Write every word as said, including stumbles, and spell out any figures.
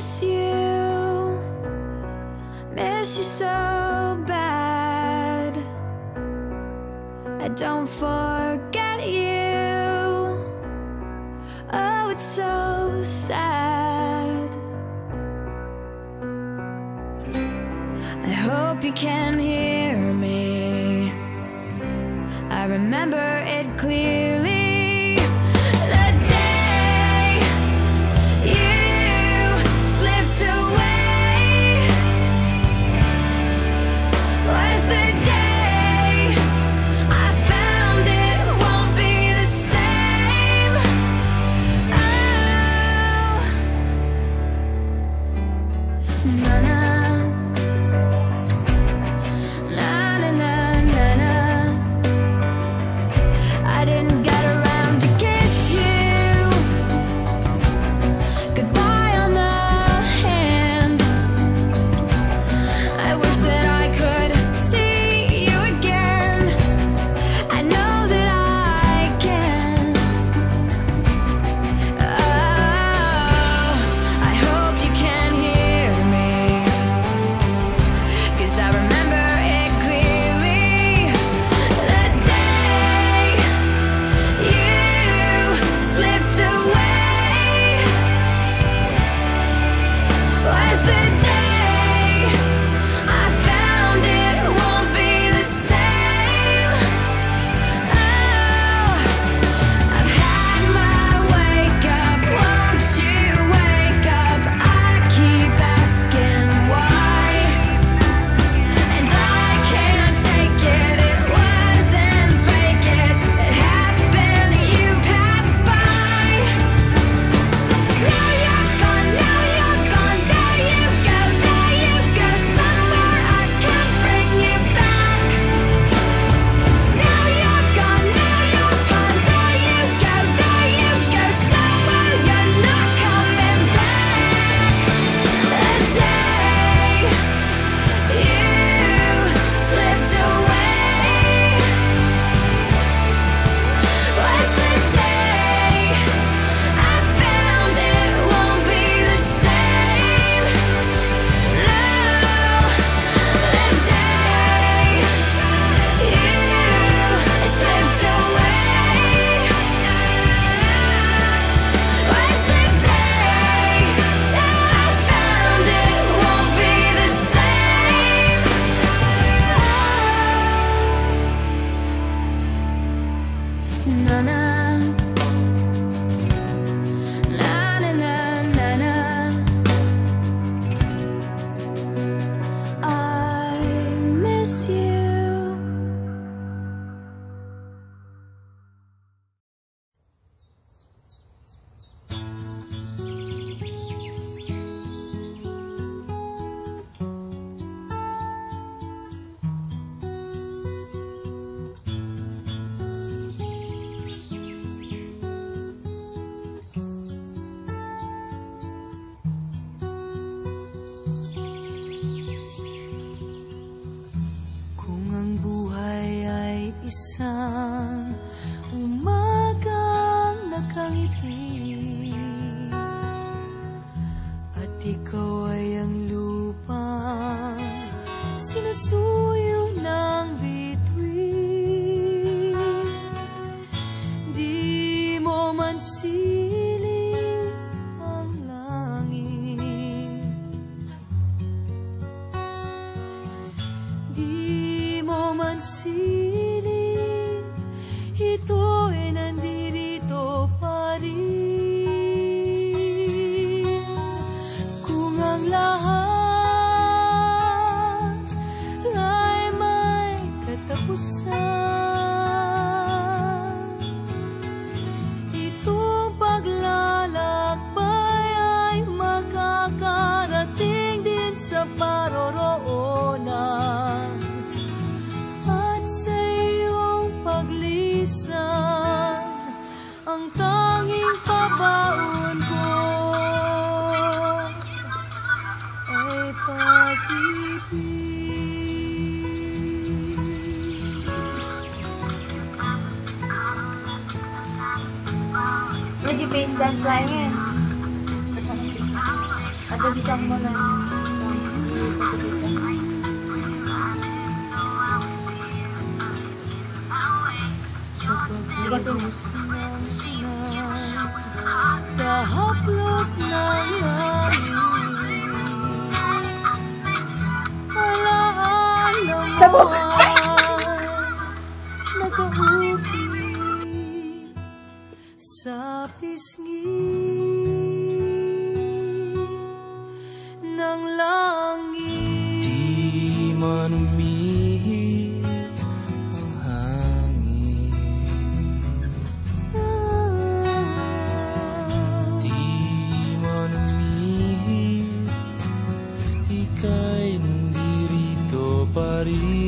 miss you, miss you so bad. I don't forget you. Oh, it's so sad. I hope you can hear me. I remember it clearly. Isang umagang nakangiti at ikaw ay ang lupang sinusuyo ng bituin. Di mo man siling ang langit, di mo man siling ito ay nandirito pa rin. Kung ang lahat ay may katapusan, itong paglalakbay ay makakarating din sa paroroonan. At sa iyong paglisan, ang tanging pabaon ko ay pag-ibig. Medyo face dance lang yan. Ada bisang mo na. Hindi kasi sa haplos ng langit, alaala mo nag-uukit sa pisngi ng langit. Di man umihip ang hangin, di man umihip, ika'y nandirito pa rin.